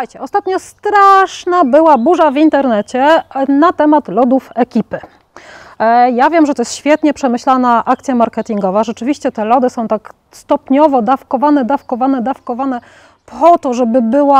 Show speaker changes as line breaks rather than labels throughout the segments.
Słuchajcie, ostatnio straszna była burza w internecie na temat lodów Ekipy. Ja wiem, że to jest świetnie przemyślana akcja marketingowa. Rzeczywiście te lody są tak stopniowo dawkowane po to, żeby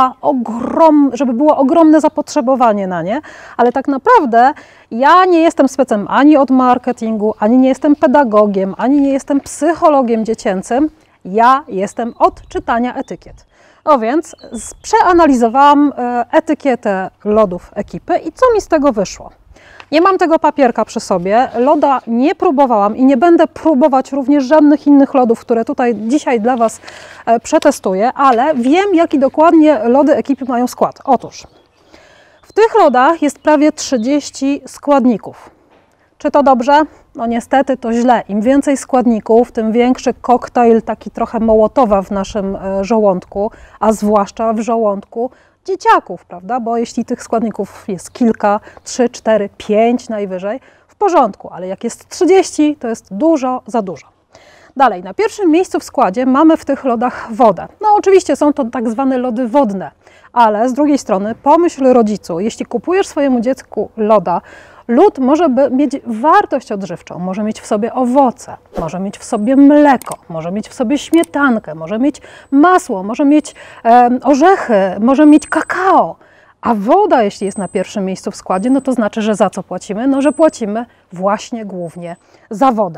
było ogromne zapotrzebowanie na nie, ale tak naprawdę ja nie jestem specem ani od marketingu, ani nie jestem pedagogiem, ani nie jestem psychologiem dziecięcym. Ja jestem od czytania etykiet. No więc przeanalizowałam etykietę lodów Ekipy i co mi z tego wyszło? Nie mam tego papierka przy sobie, loda nie próbowałam i nie będę próbować również żadnych innych lodów, które tutaj dzisiaj dla Was przetestuję, ale wiem, jaki dokładnie lody Ekipy mają skład. Otóż w tych lodach jest prawie 30 składników. Czy to dobrze? No niestety to źle. Im więcej składników, tym większy koktajl taki trochę Mołotowa w naszym żołądku, a zwłaszcza w żołądku dzieciaków, prawda? Bo jeśli tych składników jest kilka, 3, 4, 5 najwyżej, w porządku, ale jak jest 30, to jest dużo za dużo. Dalej, na pierwszym miejscu w składzie mamy w tych lodach wodę. No oczywiście są to tak zwane lody wodne, ale z drugiej strony pomyśl rodzicu, jeśli kupujesz swojemu dziecku loda, lód może mieć wartość odżywczą, może mieć w sobie owoce, może mieć w sobie mleko, może mieć w sobie śmietankę, może mieć masło, może mieć orzechy, może mieć kakao. A woda, jeśli jest na pierwszym miejscu w składzie, no to znaczy, że za co płacimy? No, że płacimy właśnie głównie za wodę.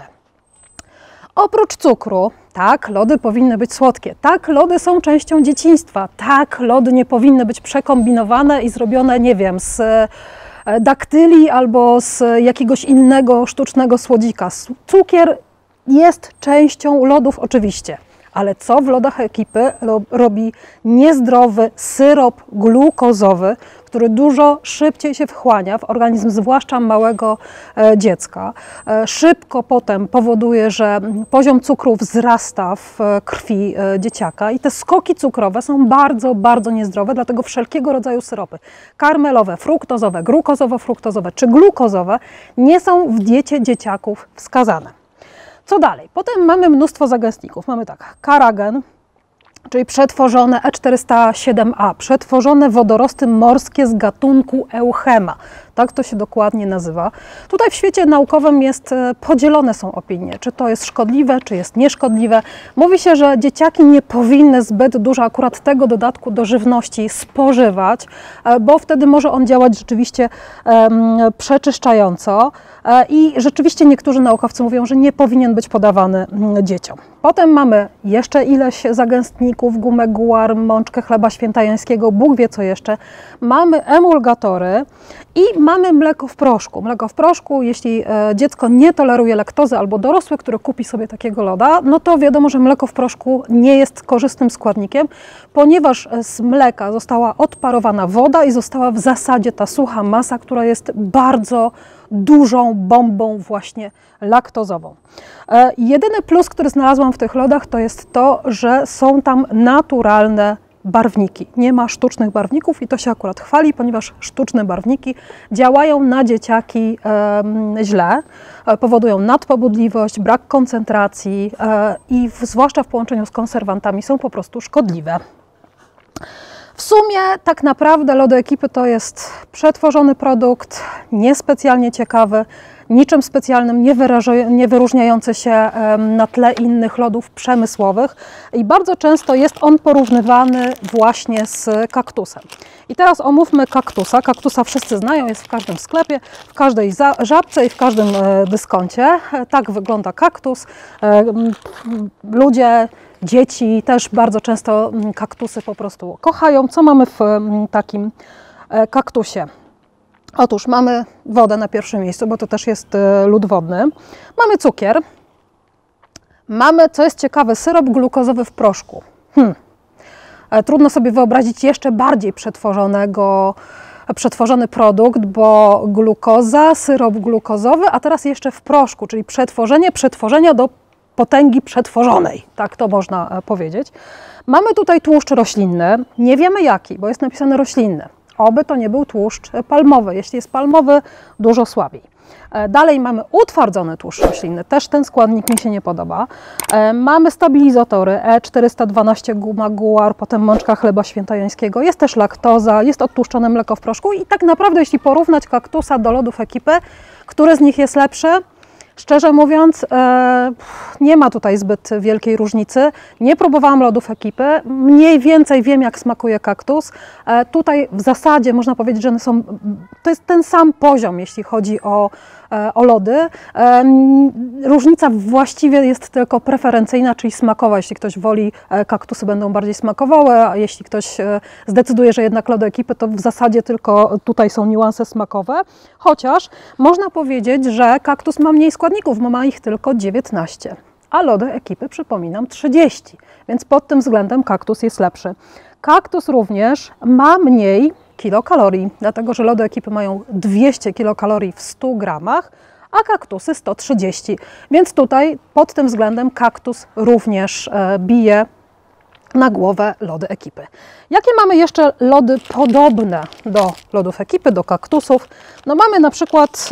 Oprócz cukru, tak, lody powinny być słodkie, tak, lody są częścią dzieciństwa, tak, lody nie powinny być przekombinowane i zrobione, nie wiem, z daktyli albo z jakiegoś innego sztucznego słodzika. Cukier jest częścią lodów oczywiście, ale co w lodach Ekipy robi niezdrowy syrop glukozowy, który dużo szybciej się wchłania w organizm, zwłaszcza małego dziecka. Szybko potem powoduje, że poziom cukru wzrasta w krwi dzieciaka i te skoki cukrowe są bardzo, bardzo niezdrowe, dlatego wszelkiego rodzaju syropy karmelowe, fruktozowe, glukozowo-fruktozowe czy glukozowe nie są w diecie dzieciaków wskazane. Co dalej? Potem mamy mnóstwo zagęstników. Mamy tak, karagen, czyli przetworzone E407A, przetworzone wodorosty morskie z gatunku Euchema. Tak to się dokładnie nazywa. Tutaj w świecie naukowym podzielone są opinie, czy to jest szkodliwe, czy jest nieszkodliwe. Mówi się, że dzieciaki nie powinny zbyt dużo akurat tego dodatku do żywności spożywać, bo wtedy może on działać rzeczywiście przeczyszczająco i rzeczywiście niektórzy naukowcy mówią, że nie powinien być podawany dzieciom. Potem mamy jeszcze ileś zagęstników, gumę guar, mączkę chleba świętajańskiego, Bóg wie co jeszcze. Mamy emulgatory i mamy mleko w proszku. Mleko w proszku, jeśli dziecko nie toleruje laktozy albo dorosły, który kupi sobie takiego loda, no to wiadomo, że mleko w proszku nie jest korzystnym składnikiem, ponieważ z mleka została odparowana woda i została w zasadzie ta sucha masa, która jest bardzo dużą bombą właśnie laktozową. Jedyny plus, który znalazłam w tych lodach, to jest to, że są tam naturalne barwniki. Nie ma sztucznych barwników i to się akurat chwali, ponieważ sztuczne barwniki działają na dzieciaki źle, powodują nadpobudliwość, brak koncentracji i zwłaszcza w połączeniu z konserwantami są po prostu szkodliwe. W sumie tak naprawdę lody Ekipy to jest przetworzony produkt, niespecjalnie ciekawy, niczym specjalnym, nie wyróżniający się na tle innych lodów przemysłowych i bardzo często jest on porównywany właśnie z kaktusem. I teraz omówmy kaktusa. Kaktusa wszyscy znają, jest w każdym sklepie, w każdej żabce i w każdym dyskoncie. Tak wygląda kaktus. Ludzie, dzieci też bardzo często kaktusy po prostu kochają. Co mamy w takim kaktusie? Otóż mamy wodę na pierwszym miejscu, bo to też jest lód wodny. Mamy cukier. Mamy, co jest ciekawe, syrop glukozowy w proszku. Trudno sobie wyobrazić jeszcze bardziej przetworzony produkt, bo glukoza, syrop glukozowy, a teraz jeszcze w proszku, czyli przetworzenia do potęgi przetworzonej, tak to można powiedzieć. Mamy tutaj tłuszcz roślinny, nie wiemy jaki, bo jest napisane roślinny. Oby to nie był tłuszcz palmowy. Jeśli jest palmowy, dużo słabiej. Dalej mamy utwardzony tłuszcz roślinny, też ten składnik mi się nie podoba. Mamy stabilizatory E412 guma guar, potem mączka chleba świętojańskiego, jest też laktoza, jest odtłuszczone mleko w proszku i tak naprawdę jeśli porównać kaktusa do lodów Ekipy, który z nich jest lepszy? Szczerze mówiąc, nie ma tutaj zbyt wielkiej różnicy. Nie próbowałam lodów Ekipy, mniej więcej wiem, jak smakuje kaktus. Tutaj w zasadzie można powiedzieć, że to jest ten sam poziom, jeśli chodzi o lody. Różnica właściwie jest tylko preferencyjna, czyli smakowa. Jeśli ktoś woli, kaktusy będą bardziej smakowały, a jeśli ktoś zdecyduje, że jednak lody Ekipy, to w zasadzie tylko tutaj są niuanse smakowe. Chociaż można powiedzieć, że kaktus ma mniej składników, bo ma ich tylko 19, a lody Ekipy, przypominam, 30, więc pod tym względem kaktus jest lepszy. Kaktus również ma mniej kilokalorii, dlatego że lody Ekipy mają 200 kilokalorii w 100 gramach, a kaktusy 130, więc tutaj pod tym względem kaktus również bije na głowę lody Ekipy. Jakie mamy jeszcze lody podobne do lodów Ekipy, do kaktusów? No mamy na przykład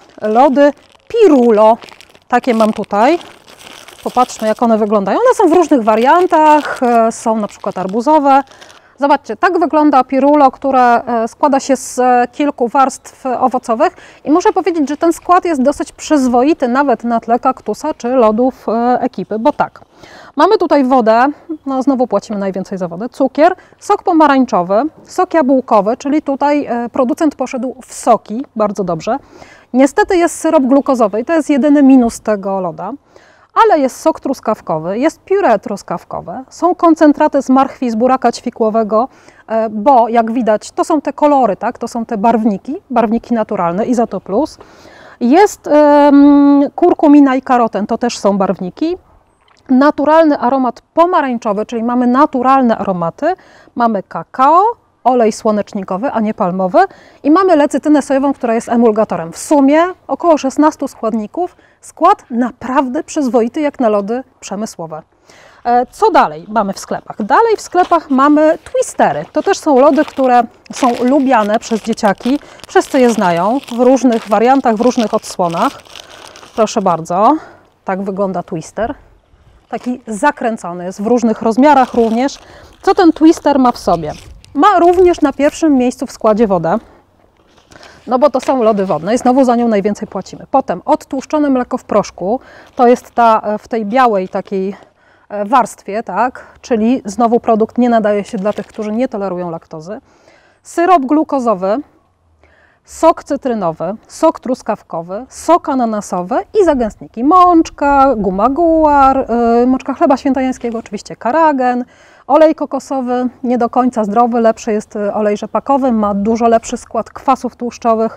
lody Pirulo, takie mam tutaj. Popatrzmy, jak one wyglądają. One są w różnych wariantach, są na przykład arbuzowe. Zobaczcie, tak wygląda Pirulo, które składa się z kilku warstw owocowych i muszę powiedzieć, że ten skład jest dosyć przyzwoity nawet na tle kaktusa czy lodów Ekipy, bo tak, mamy tutaj wodę, no znowu płacimy najwięcej za wodę, cukier, sok pomarańczowy, sok jabłkowy, czyli tutaj producent poszedł w soki, bardzo dobrze. Niestety jest syrop glukozowy i to jest jedyny minus tego loda. Ale jest sok truskawkowy, jest pióre truskawkowe, są koncentraty z marchwi, z buraka ćwikłowego, bo jak widać to są te kolory, tak? To są te barwniki naturalne, Izoto Plus. Jest kurkumina i karoten, to też są barwniki. Naturalny aromat pomarańczowy, czyli mamy naturalne aromaty, mamy kakao, olej słonecznikowy, a nie palmowy i mamy lecytynę sojową, która jest emulgatorem. W sumie około 16 składników, skład naprawdę przyzwoity jak na lody przemysłowe. Co dalej mamy w sklepach? Dalej w sklepach mamy twistery. To też są lody, które są lubiane przez dzieciaki. Wszyscy je znają w różnych wariantach, w różnych odsłonach. Proszę bardzo, tak wygląda twister. Taki zakręcony, jest w różnych rozmiarach również. Co ten twister ma w sobie? Ma również na pierwszym miejscu w składzie wodę, no bo to są lody wodne i znowu za nią najwięcej płacimy. Potem odtłuszczone mleko w proszku, to jest w tej białej takiej warstwie, tak? Czyli znowu produkt nie nadaje się dla tych, którzy nie tolerują laktozy. Syrop glukozowy, sok cytrynowy, sok truskawkowy, sok ananasowy i zagęstniki. Mączka, guma guar, mączka chleba świętojańskiego, oczywiście karagen, olej kokosowy, nie do końca zdrowy, lepszy jest olej rzepakowy, ma dużo lepszy skład kwasów tłuszczowych,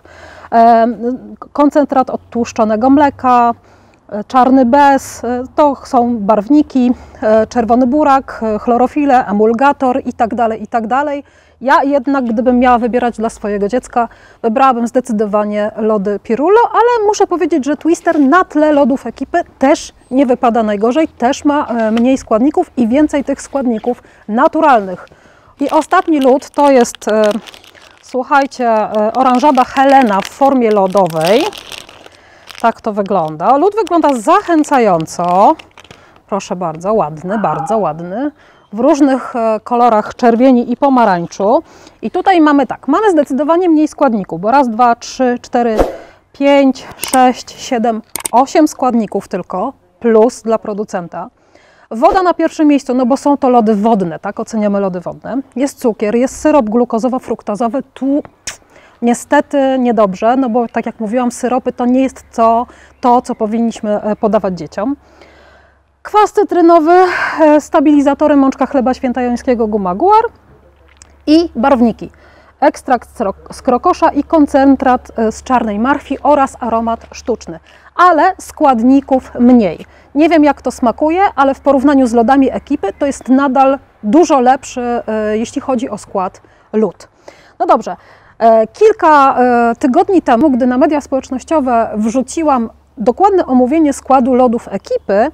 koncentrat odtłuszczonego mleka, czarny bez, to są barwniki, czerwony burak, chlorofile, emulgator itd., itd. Ja jednak, gdybym miała wybierać dla swojego dziecka, wybrałabym zdecydowanie lody Pirulo, ale muszę powiedzieć, że twister na tle lodów Ekipy też nie wypada najgorzej, też ma mniej składników i więcej tych składników naturalnych. I ostatni lód to jest, słuchajcie, oranżada Helena w formie lodowej. Tak to wygląda. Lód wygląda zachęcająco. Proszę bardzo, ładny, bardzo ładny. W różnych kolorach czerwieni i pomarańczu. I tutaj mamy tak, mamy zdecydowanie mniej składników, bo raz, dwa, trzy, cztery, 5, 6, 7, 8 składników tylko, plus dla producenta. Woda na pierwszym miejscu, no bo są to lody wodne, tak, oceniamy lody wodne. Jest cukier, jest syrop glukozowo-fruktozowy, tu niestety niedobrze, no bo tak jak mówiłam, syropy to nie jest to, co powinniśmy podawać dzieciom. Kwas cytrynowy, stabilizatory mączka chleba świętojańskiego, guma guar i barwniki. Ekstrakt z krokosza i koncentrat z czarnej marchwi oraz aromat sztuczny, ale składników mniej. Nie wiem, jak to smakuje, ale w porównaniu z lodami Ekipy to jest nadal dużo lepszy, jeśli chodzi o skład lód. No dobrze, kilka tygodni temu, gdy na media społecznościowe wrzuciłam dokładne omówienie składu lodów Ekipy,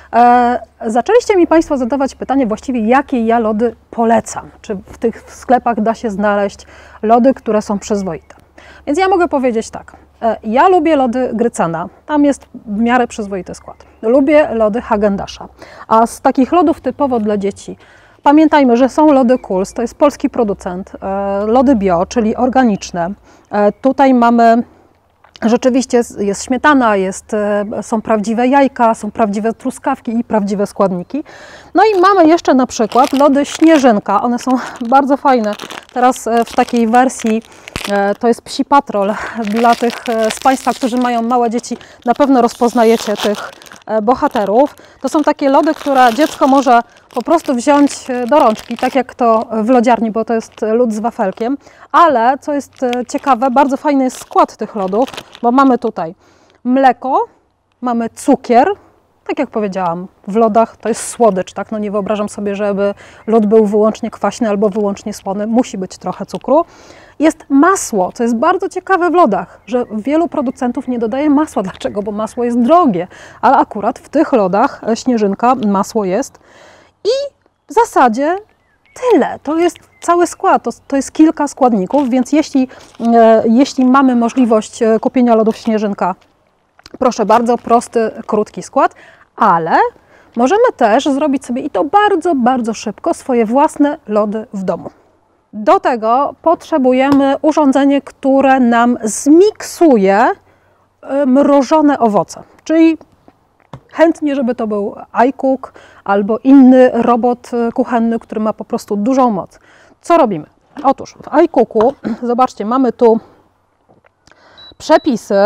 Zaczęliście mi Państwo zadawać pytanie właściwie, jakie ja lody polecam. Czy w tych sklepach da się znaleźć lody, które są przyzwoite. Więc ja mogę powiedzieć tak. Ja lubię lody Grycena, tam jest w miarę przyzwoity skład. Lubię lody Häagen-Dazsa, a z takich lodów typowo dla dzieci pamiętajmy, że są lody Kuls, to jest polski producent, lody bio, czyli organiczne. Tutaj mamy rzeczywiście jest śmietana, są prawdziwe jajka, są prawdziwe truskawki i prawdziwe składniki. No i mamy jeszcze na przykład lody Śnieżynka, one są bardzo fajne. Teraz w takiej wersji to jest Psi Patrol. Dla tych z Państwa, którzy mają małe dzieci, na pewno rozpoznajecie tych bohaterów. To są takie lody, które dziecko może po prostu wziąć do rączki, tak jak to w lodziarni, bo to jest lód z wafelkiem. Ale co jest ciekawe, bardzo fajny jest skład tych lodów, bo mamy tutaj mleko, mamy cukier. Tak jak powiedziałam, w lodach to jest słodycz, tak? No nie wyobrażam sobie, żeby lód był wyłącznie kwaśny albo wyłącznie słony. Musi być trochę cukru. Jest masło, co jest bardzo ciekawe w lodach, że wielu producentów nie dodaje masła. Dlaczego? Bo masło jest drogie, ale akurat w tych lodach Śnieżynka masło jest. I w zasadzie tyle. To jest cały skład, to jest kilka składników, więc jeśli mamy możliwość kupienia lodów Śnieżynka, proszę bardzo, prosty, krótki skład, ale możemy też zrobić sobie, i to bardzo, bardzo szybko, swoje własne lody w domu. Do tego potrzebujemy urządzenie, które nam zmiksuje mrożone owoce, czyli chętnie, żeby to był iCook albo inny robot kuchenny, który ma po prostu dużą moc. Co robimy? Otóż w iCooku, zobaczcie, mamy tu przepisy.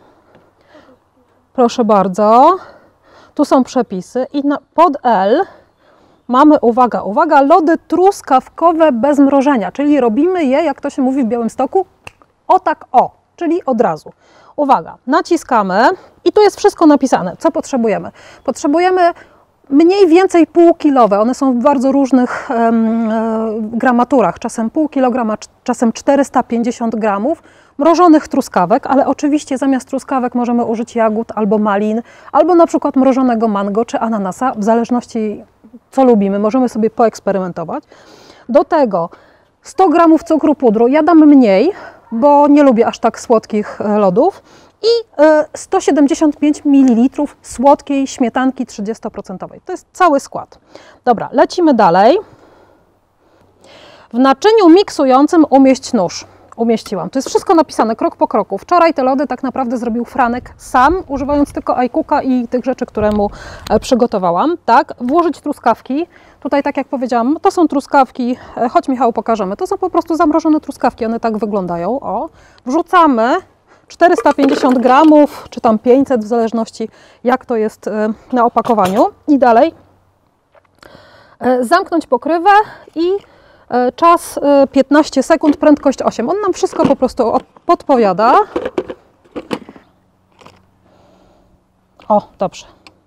Proszę bardzo, tu są przepisy i pod L mamy, uwaga, uwaga, lody truskawkowe bez mrożenia, czyli robimy je, jak to się mówi w Białymstoku, o tak o, czyli od razu. Uwaga, naciskamy i tu jest wszystko napisane, co potrzebujemy. Potrzebujemy mniej więcej półkilowe, one są w bardzo różnych gramaturach, czasem pół kilograma, czasem 450 gramów, mrożonych truskawek, ale oczywiście zamiast truskawek możemy użyć jagód albo malin, albo na przykład mrożonego mango czy ananasa, w zależności co lubimy, możemy sobie poeksperymentować. Do tego 100 gramów cukru pudru, ja dam mniej, bo nie lubię aż tak słodkich lodów, i 175 ml słodkiej śmietanki 30%. To jest cały skład. Dobra, lecimy dalej. W naczyniu miksującym umieść nóż. Umieściłam. To jest wszystko napisane krok po kroku. Wczoraj te lody tak naprawdę zrobił Franek sam, używając tylko iCooka i tych rzeczy, które mu przygotowałam. Tak, włożyć truskawki. Tutaj, tak jak powiedziałam, to są truskawki, chodź Michał, pokażemy. To są po prostu zamrożone truskawki, one tak wyglądają. O, wrzucamy 450 gramów, czy tam 500, w zależności jak to jest na opakowaniu. I dalej zamknąć pokrywę i czas 15 sekund, prędkość 8. On nam wszystko po prostu podpowiada. O, dobrze.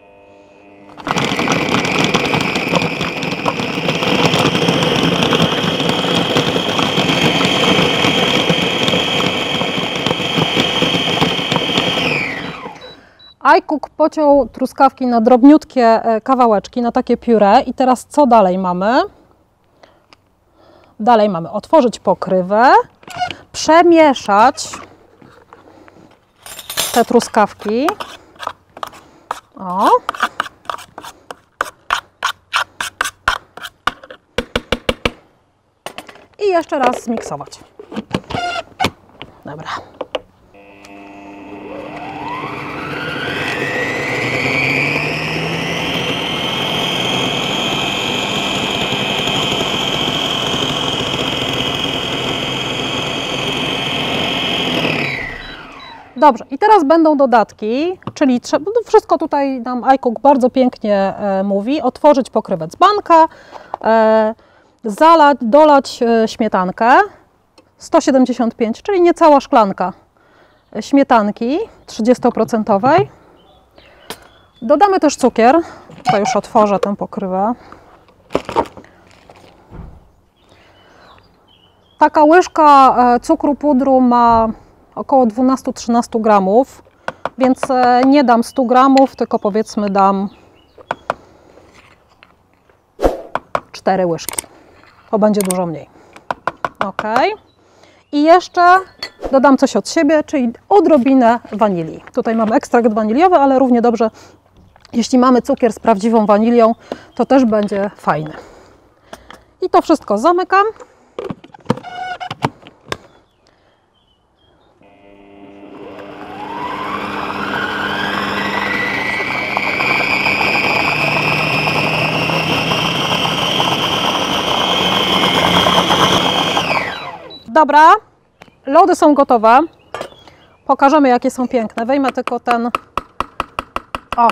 iCook pociął truskawki na drobniutkie kawałeczki, na takie pióre. I teraz co dalej mamy? Dalej mamy otworzyć pokrywę, przemieszać te truskawki. O. I jeszcze raz zmiksować. Dobra. Dobrze, i teraz będą dodatki, czyli wszystko tutaj nam iCook bardzo pięknie mówi. Otworzyć pokrywę dzbanka, zalać, dolać śmietankę 175, czyli niecała szklanka śmietanki 30%. Dodamy też cukier, tutaj już otworzę tę pokrywę. Taka łyżka cukru pudru ma około 12-13 gramów, więc nie dam 100 gramów, tylko powiedzmy dam 4 łyżki. To będzie dużo mniej. Ok. I jeszcze dodam coś od siebie, czyli odrobinę wanilii. Tutaj mam ekstrakt waniliowy, ale równie dobrze, jeśli mamy cukier z prawdziwą wanilią, to też będzie fajny. I to wszystko zamykam. Dobra, lody są gotowe. Pokażemy, jakie są piękne. Wejmę tylko ten... O!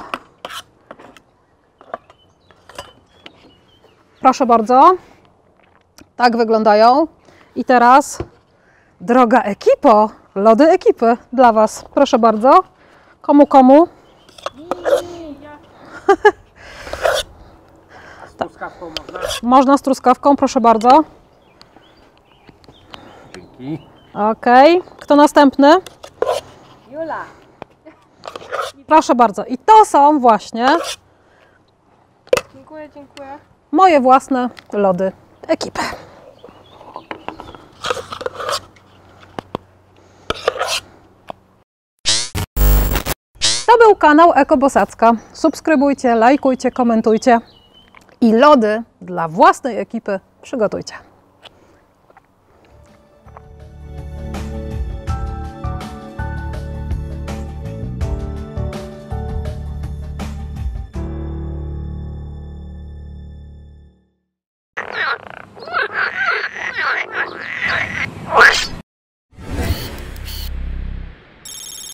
Proszę bardzo. Tak wyglądają. I teraz, droga ekipo, lody ekipy dla Was. Proszę bardzo. Komu?
Z truskawką można?
Można z truskawką, proszę bardzo.
Dzięki.
Ok. Kto następny?
Jula.
Proszę bardzo. I to są właśnie
Dziękuję.
moje własne lody ekipy. To był kanał Eko Bosacka. Subskrybujcie, lajkujcie, komentujcie i lody dla własnej ekipy przygotujcie.